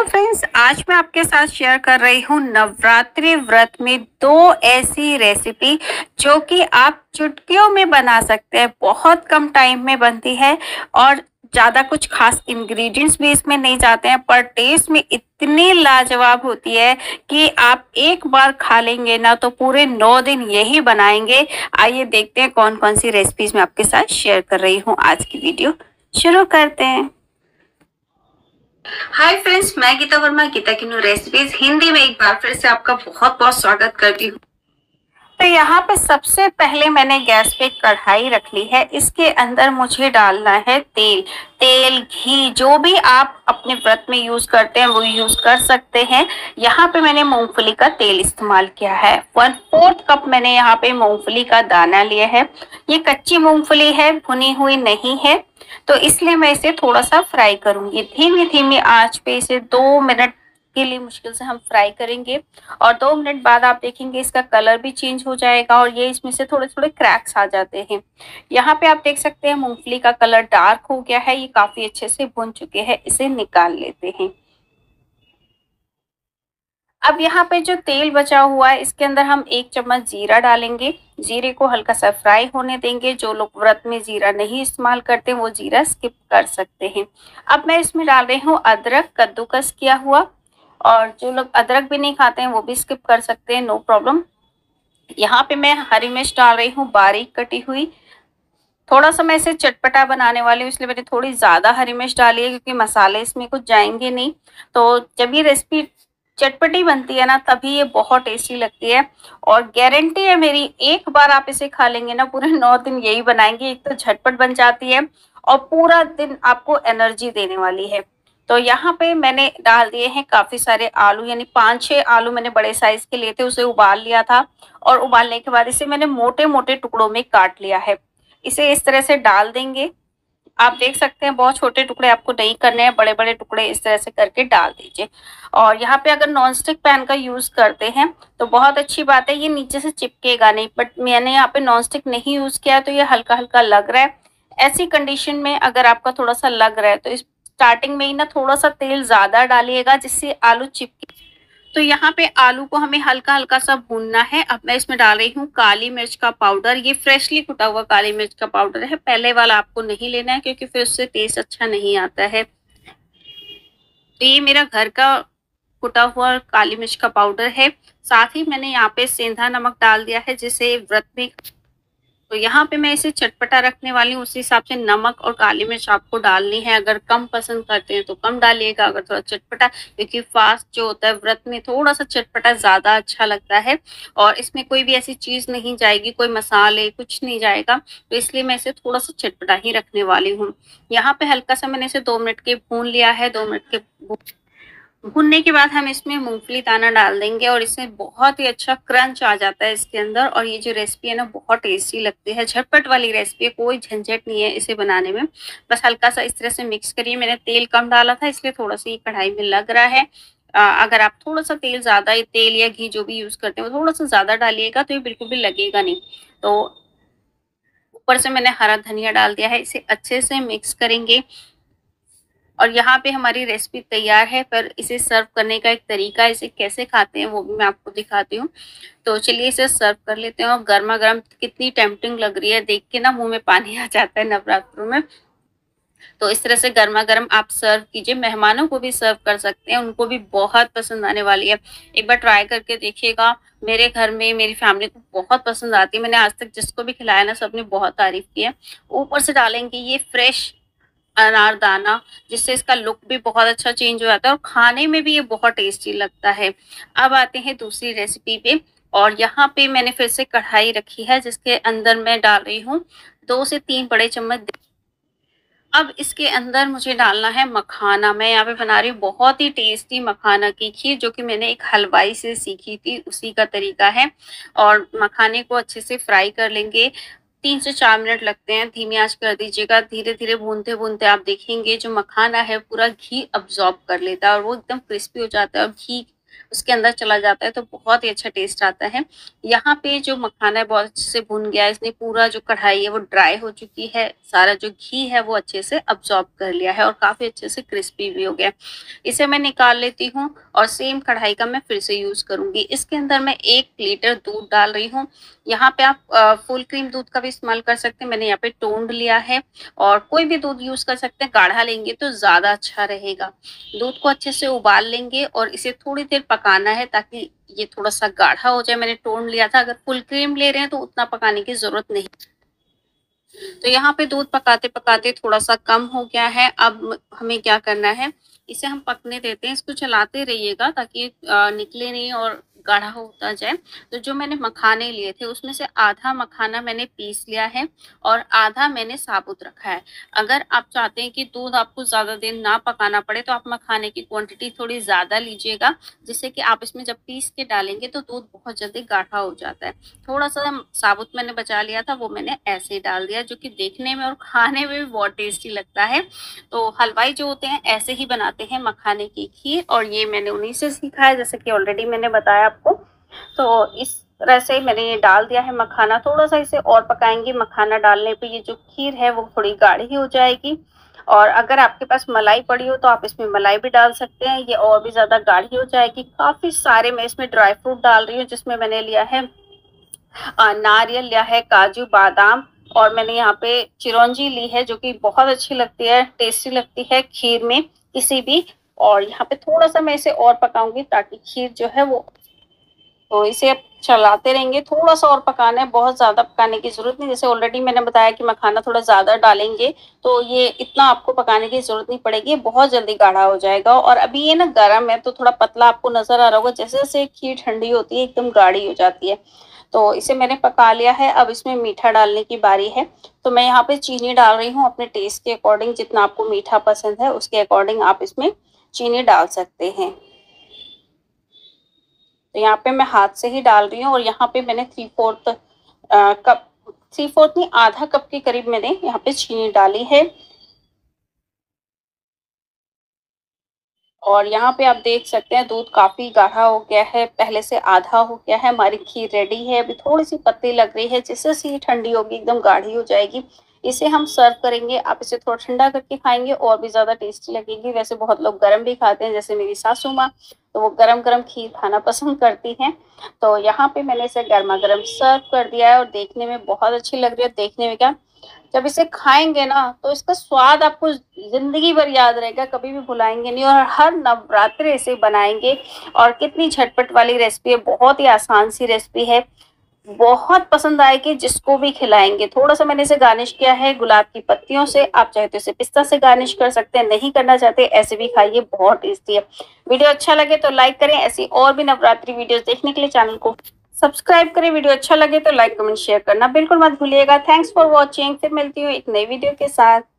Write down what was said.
Friends, आज मैं आपके साथ शेयर कर रही हूँ नवरात्रि व्रत में दो ऐसी रेसिपी जो कि आप चुटकियों में बना सकते हैं। बहुत कम टाइम में बनती है और ज़्यादा कुछ खास इंग्रेडिएंट्स भी इसमें नहीं जाते हैं, पर टेस्ट में इतनी लाजवाब होती है कि आप एक बार खा लेंगे ना तो पूरे 9 दिन यही बनाएंगे। आइए देखते हैं कौन कौन सी रेसिपीज मैं आपके साथ शेयर कर रही हूँ। आज की वीडियो शुरू करते हैं। हाय फ्रेंड्स, मैं गीता वर्मा, गीता की न्यू रेसिपीज हिंदी में एक बार फिर से आपका बहुत बहुत स्वागत करती हूँ। तो यहाँ पे सबसे पहले मैंने गैस पे कढ़ाई रख ली है। इसके अंदर मुझे डालना है तेल घी, जो भी आप अपने व्रत में यूज करते हैं वो यूज कर सकते हैं। यहाँ पे मैंने मूंगफली का तेल इस्तेमाल किया है। 1/4 कप मैंने यहाँ पे मूंगफली का दाना लिया है। ये कच्ची मूंगफली है, भुनी हुई नहीं है, तो इसलिए मैं इसे थोड़ा सा फ्राई करूंगी। धीमी धीमी आंच पे इसे 2 मिनट के लिए मुश्किल से हम फ्राई करेंगे और 2 मिनट बाद आप देखेंगे इसका कलर भी चेंज हो जाएगा और ये इसमें से थोड़े थोड़े क्रैक्स आ जाते हैं। यहाँ पे आप देख सकते हैं मूंगफली का कलर डार्क हो गया है, ये काफी अच्छे से भुन चुके हैं। इसे निकाल लेते हैं। अब यहाँ पे जो तेल बचा हुआ है इसके अंदर हम 1 चम्मच जीरा डालेंगे। जीरे को हल्का सा फ्राई होने देंगे। जो लोग व्रत में जीरा नहीं इस्तेमाल करते वो जीरा स्किप कर सकते हैं। अब मैं इसमें डाल रही हूँ अदरक कद्दूकस किया हुआ, और जो लोग अदरक भी नहीं खाते हैं वो भी स्किप कर सकते हैं, नो प्रॉब्लम। यहाँ पे मैं हरी मिर्च डाल रही हूँ बारीक कटी हुई। थोड़ा सा मैं इसे चटपटा बनाने वाली हूँ, इसलिए मैंने थोड़ी ज्यादा हरी मिर्च डाली है क्योंकि मसाले इसमें कुछ जाएंगे नहीं। तो जब ये रेसिपी चटपटी बनती है ना तभी ये बहुत टेस्टी लगती है। और गारंटी है मेरी, एक बार आप इसे खा लेंगे ना पूरे 9 दिन यही बनाएंगे। एक तो झटपट बन जाती है और पूरा दिन आपको एनर्जी देने वाली है। तो यहाँ पे मैंने डाल दिए हैं काफी सारे आलू, यानी 5-6 आलू मैंने बड़े साइज के लिए थे, उसे उबाल लिया था। और उबालने के बाद इसे मैंने मोटे मोटे टुकड़ों में काट लिया है। इसे इस तरह से डाल देंगे। आप देख सकते हैं बहुत छोटे टुकड़े आपको नहीं करने हैं, बड़े बड़े टुकड़े इस तरह से करके डाल दीजिए। और यहाँ पे अगर नॉन स्टिक पैन का यूज करते हैं तो बहुत अच्छी बात है, ये नीचे से चिपकेगा नहीं। बट मैंने यहाँ पे नॉन स्टिक नहीं यूज किया तो ये हल्का हल्का लग रहा है। ऐसी कंडीशन में अगर आपका थोड़ा सा लग रहा है तो इस स्टार्टिंग में ही ना थोड़ा सा तेल ज्यादा डालिएगा जिससे आलू चिपके। तो यहाँ पे आलू को हमें हल्का हल्का सा भूनना है। अब मैं इसमें डाल रही हूँ काली मिर्च का पाउडर। ये फ्रेशली कुटा हुआ काली मिर्च का पाउडर है, पहले वाला आपको नहीं लेना है क्योंकि फिर उससे टेस्ट अच्छा नहीं आता है। तो ये मेरा घर का कुटा हुआ काली मिर्च का पाउडर है। साथ ही मैंने यहाँ पे सेंधा नमक डाल दिया है जिसे व्रत में, तो यहाँ पे मैं इसे चटपटा रखने वाली हूँ। उसी हिसाब से नमक और काली मिर्च आपको डालनी है। अगर कम पसंद करते हैं तो कम डालिएगा, अगर थोड़ा चटपटा, क्योंकि फास्ट जो होता है व्रत में थोड़ा सा चटपटा ज्यादा अच्छा लगता है। और इसमें कोई भी ऐसी चीज नहीं जाएगी, कोई मसाले कुछ नहीं जाएगा, तो इसलिए मैं इसे थोड़ा सा चटपटा ही रखने वाली हूँ। यहाँ पे हल्का सा मैंने इसे 2 मिनट के भून लिया है। 2 मिनट के भुनने के बाद हम इसमें मूंगफली दाना डाल देंगे और इसमें बहुत ही अच्छा क्रंच आ जाता है इसके अंदर। और ये जो रेसिपी है ना बहुत टेस्टी लगती है, झटपट वाली रेसिपी है, कोई झंझट नहीं है इसे बनाने में। बस हल्का सा इस तरह से मिक्स करिए। मैंने तेल कम डाला था इसलिए थोड़ा सा ये कढ़ाई में लग रहा है। अगर आप थोड़ा सा तेल या घी जो भी यूज करते हैं वो थोड़ा सा ज्यादा डालिएगा तो ये बिल्कुल भी लगेगा नहीं। तो ऊपर से मैंने हरा धनिया डाल दिया है। इसे अच्छे से मिक्स करेंगे और यहाँ पे हमारी रेसिपी तैयार है। पर इसे सर्व करने का एक तरीका, इसे कैसे खाते हैं वो भी मैं आपको दिखाती हूँ। तो चलिए इसे सर्व कर लेते हैं। और गर्मा गर्म कितनी टेम्पटिंग लग रही है, देख के ना मुंह में पानी आ जाता है नवरात्रों में। तो इस तरह से गर्मा गर्म आप सर्व कीजिए। मेहमानों को भी सर्व कर सकते हैं, उनको भी बहुत पसंद आने वाली है। एक बार ट्राई करके देखिएगा। मेरे घर में मेरी फैमिली को बहुत पसंद आती है। मैंने आज तक जिसको भी खिलाया ना सबने बहुत तारीफ की है। ऊपर से डालेंगे ये फ्रेश अनारदाना, जिससे इसका लुक भी बहुत अच्छा चेंज हो जाता है और खाने में भी ये बहुत टेस्टी लगता है। अब आते हैं दूसरी रेसिपी पे। और यहाँ पे मैंने फिर से कढ़ाई रखी है जिसके अंदर मैं डाल रही हूँ 2 से 3 बड़े चम्मच। अब इसके अंदर मुझे डालना है मखाना। मैं यहाँ पे बना रही हूँ बहुत ही टेस्टी मखाना की खीर, जो कि मैंने एक हलवाई से सीखी थी, उसी का तरीका है। और मखाने को अच्छे से फ्राई कर लेंगे। 3 से 4 मिनट लगते हैं, धीमी आंच कर दीजिएगा। धीरे धीरे भूनते भूनते आप देखेंगे जो मखाना है पूरा घी अब्सॉर्ब कर लेता है और वो एकदम क्रिस्पी हो जाता है और घी उसके अंदर चला जाता है तो बहुत ही अच्छा टेस्ट आता है। यहाँ पे जो मखाना है बहुत अच्छे से भुन गया है, इसने पूरा जो कढ़ाई है वो ड्राई हो चुकी है, सारा जो घी है वो अच्छे से अब्सॉर्ब कर लिया है और काफ़ी अच्छे से क्रिस्पी भी हो गया। इसे मैं निकाल लेती हूँ और सेम कढ़ाई का मैं फिर से यूज़ करूँगी। इसके अंदर मैं 1 लीटर दूध डाल रही हूँ। यहाँ पे आप फुल क्रीम दूध का भी इस्तेमाल कर सकते हैं, मैंने यहाँ पे टोंड लिया है और कोई भी दूध यूज़ कर सकते हैं, गाढ़ा लेंगे तो ज़्यादा अच्छा रहेगा। दूध को अच्छे से उबाल लेंगे और इसे थोड़ी देर पकाना है ताकि ये थोड़ा-सा गाढ़ा हो जाए। मैंने टोंड लिया था, अगर फुल क्रीम ले रहे हैं तो उतना पकाने की ज़रूरत नहीं। तो यहाँ पे दूध पकाते-पकाते थोड़ा-सा कम हो गया है। अब हमें क्या करना है, इसे हम पकने देते हैं। इसको चलाते रहिएगा ताकि निकले नहीं और गाढ़ा होता जाए। तो जो मैंने मखाने लिए थे उसमें से आधा मखाना मैंने पीस लिया है और आधा मैंने साबुत रखा है। अगर आप चाहते हैं कि दूध आपको ज़्यादा देर ना पकाना पड़े तो आप मखाने की क्वांटिटी थोड़ी ज़्यादा लीजिएगा, जिससे कि आप इसमें जब पीस के डालेंगे तो दूध बहुत जल्दी गाढ़ा हो जाता है। थोड़ा-सा साबुत मैंने बचा लिया था, वो मैंने ऐसे ही डाल दिया, जो कि देखने में और खाने में भी बहुत टेस्टी लगता है। तो हलवाई जो होते हैं ऐसे ही बनाते हैं मखाने की खीर और ये मैंने उन्हीं से सीखा है, जैसे कि ऑलरेडी मैंने बताया आपको। तो इस तरह से मैंने ये डाल दिया है मखाना, थोड़ा-सा इसे और पकाएँगे। मखाना डालने पे ये जो खीर है वो थोड़ी गाढ़ी हो जाएगी और अगर आपके पास मलाई पड़ी हो तो आप इसमें मलाई भी डाल सकते हैं, ये और भी ज़्यादा गाढ़ी हो जाएगी। काफ़ी सारे मैं इसमें ड्राई फ्रूट डाल रही हूँ, जिसमें मैंने लिया है नारियल लिया है, काजू, बादाम और मैंने यहाँ पे चिरौंजी ली है, जो कि बहुत अच्छी लगती है, टेस्टी लगती है खीर में किसी भी। और यहाँ पे थोड़ा-सा मैं इसे और पकाऊँगी ताकि खीर जो है वो, तो इसे अब चलाते रहेंगे। थोड़ा-सा और पकाना है, बहुत ज़्यादा पकाने की ज़रूरत नहीं। जैसे ऑलरेडी मैंने बताया कि मखाना थोड़ा ज़्यादा डालेंगे, तो ये इतना आपको पकाने की ज़रूरत नहीं पड़ेगी, ये बहुत जल्दी गाढ़ा हो जाएगा। और अभी ये ना गरम है, तो थोड़ा पतला आपको नज़र आ रहा होगा। जैसे-जैसे खीर ठंडी होती है, एकदम गाढ़ी हो जाती है। तो इसे मैंने पका लिया है, अब इसमें मीठा डालने की बारी है। तो मैं यहाँ पे चीनी डाल रही हूँ अपने टेस्ट के अकॉर्डिंग, जितना आपको मीठा पसंद है, उसके अकॉर्डिंग आप इसमें चीनी डाल सकते हैं। तो यहाँ पे मैं हाथ से ही डाल रही हूँ और यहाँ पे मैंने 3/4 कप, 3/4 नहीं, आधा कप के करीब मैंने यहाँ पे चीनी डाली है। और यहाँ पे आप देख सकते हैं दूध काफ़ी गाढ़ा हो गया है, पहले से आधा हो गया है। हमारी खीर रेडी है, अभी थोड़ी-सी पतली लग रही है, जैसे-जैसे ये ठंडी होगी एकदम गाढ़ी हो जाएगी। इसे हम सर्व करेंगे, आप इसे थोड़ा ठंडा करके खाएँगे और भी ज़्यादा टेस्टी लगेगी। वैसे बहुत लोग गरम भी खाते हैं, जैसे मेरी सासू माँ, तो वो गरम-गरम खीर खाना पसंद करती हैं। तो यहाँ पे मैंने इसे गरमा-गरम सर्व कर दिया है और देखने में बहुत अच्छी लग रही है। देखने में क्या, जब इसे खाएँगे ना तो इसका स्वाद आपको ज़िंदगी भर याद रहेगा, कभी भी भुलाएँगे नहीं और हर नवरात्रि इसे बनाएँगे। और कितनी झटपट वाली रेसिपी है, बहुत ही आसान सी रेसिपी है, बहुत पसंद आएगी जिसको भी खिलाएँगे। थोड़ा-सा मैंने इसे गार्निश किया है गुलाब की पत्तियों से, आप चाहे तो इसे पिस्ता से गार्निश कर सकते हैं, नहीं करना चाहते ऐसे भी खाइए, बहुत टेस्टी है। वीडियो अच्छा लगे तो लाइक करें, ऐसी और भी नवरात्रि वीडियोज़ देखने के लिए चैनल को सब्सक्राइब करें। वीडियो अच्छा लगे तो लाइक, कमेंट, शेयर करना बिल्कुल मत भूलिएगा। Thanks for watching. फिर मिलती हूँ एक नई वीडियो के साथ।